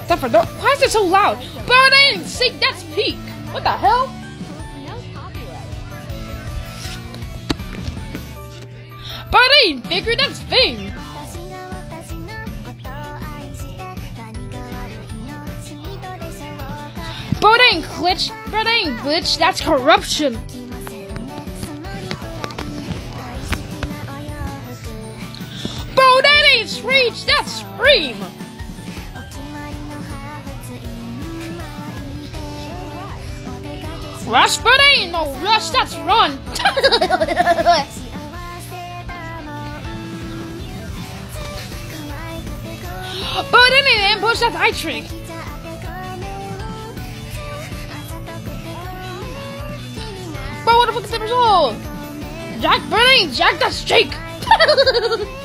Except for no. Why is it so loud? But I didn't see. That's peak. What the hell? But I ain't figured that's thing. But it ain't glitch. But it ain't glitch. That's corruption. But that ain't screech. That's scream. Rush, but ain't no rush. That's run. But it ain't ambush. That's eye trick. But what the fuck is the result? Jack, but ain't Jack. That's Jake.